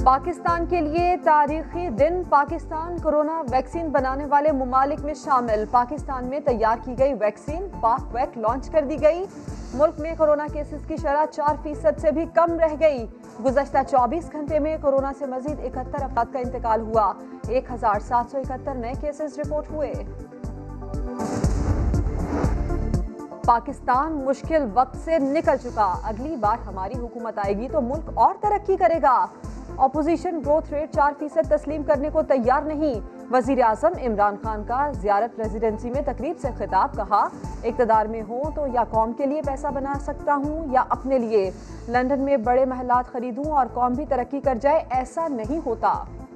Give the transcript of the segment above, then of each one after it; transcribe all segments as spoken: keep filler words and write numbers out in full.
पाकिस्तान के लिए तारीखी दिन। पाकिस्तान कोरोना वैक्सीन बनाने वाले मुमालिक में शामिल। पाकिस्तान में तैयार की गई वैक्सीन पाकवैक लॉन्च कर दी गई। मुल्क में कोरोना केसेस की शरह चार फीसद से भी कम रह गई। गुज़श्ता चौबीस घंटे में कोरोना से मजीद इकहत्तर अफराद का इंतकाल हुआ। एक हजार सात सौ इकहत्तर नए केसेस रिपोर्ट हुए। पाकिस्तान मुश्किल वक्त से निकल चुका। अगली बार हमारी हुकूमत आएगी तो मुल्क और तरक्की करेगा। ऑपोजिशन ग्रोथ रेट चार फीसद तस्लीम करने को तैयार नहीं। वजीर आजम इमरान खान का जियारत रेजिडेंसी में तकरीब से खिताब। कहा, इक़्तिदार में हो तो या कौम के लिए पैसा बना सकता हूँ या अपने लिए। लंदन में बड़े महलात खरीदूं और कौम भी तरक्की कर जाए, ऐसा नहीं होता।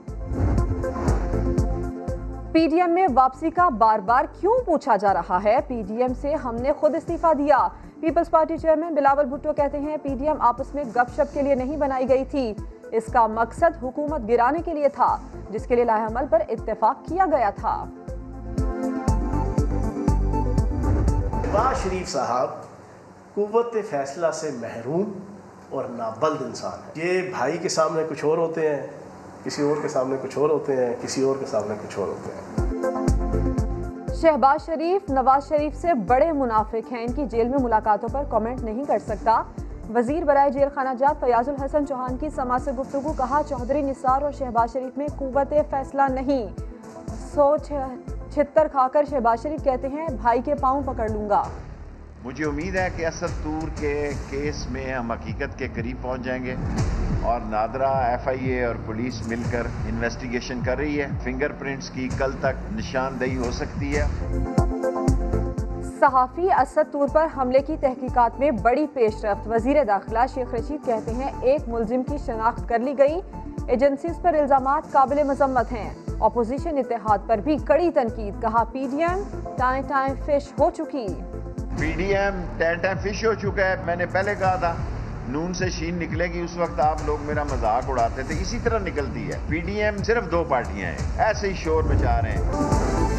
पीडीएम में वापसी का बार बार क्यों पूछा जा रहा है? पीडीएम से हमने खुद इस्तीफा दिया। Peoples party chairman Bilawal Bhutto कहते हैं, पीडीएम आपस में गपशप के लिए नहीं बनाई गई थी। इसका मकसद हुकूमत गिराने के लिए था, जिसके लिए लाहेअमल पर इत्तेफाक किया गया था। शहबाज शरीफ साहब कुव्वत फैसला से महरूम और नाबल्द इंसान है। ये भाई के सामने कुछ और होते हैं, किसी और के सामने कुछ और होते हैं, किसी और के सामने कुछ और होते हैं। शहबाज शरीफ नवाज शरीफ से बड़े मुनाफिक हैं। इनकी जेल में मुलाकातों पर कमेंट नहीं कर सकता। वजीर बराए जेल खानाजात फयाजुल हसन चौहान की समा से गुफ्तगू। कहा, चौधरी निसार और शहबाज शरीफ में कुव्वत फैसला नहीं। सौ छिहत्तर खाकर शहबाज शरीफ कहते हैं, भाई के पाँव पकड़ लूंगा। मुझे उम्मीद है कि असद तूर के केस में हम हकीकत के करीब पहुंच जाएंगे और नादरा, एफआईए और पुलिस मिलकर इन्वेस्टिगेशन कर रही है। फिंगरप्रिंट्स की कल तक निशानदेही हो सकती है। सहाफ़ी असद तूर पर हमले की तहकीकात में बड़ी पेशरफ्त। वजीर दाखिला शेख रशीद कहते हैं, एक मुलजिम की शनाख्त कर ली गई। एजेंसीज पर इल्जामात काबिल मजम्मत हैं। अपोजिशन इत्तेहाद पर भी कड़ी तनकीद। कहा, पीडीएम टाइम टाइम फिश हो चुकी। पीडीएम टाइम टाइम फिश हो चुका है। मैंने पहले कहा था नून से शीन निकलेगी, उस वक्त आप लोग मेरा मजाक उड़ाते थे। इसी तरह निकलती है। पीडीएम सिर्फ दो पार्टियां हैं, ऐसे ही शोर मचा रहे हैं।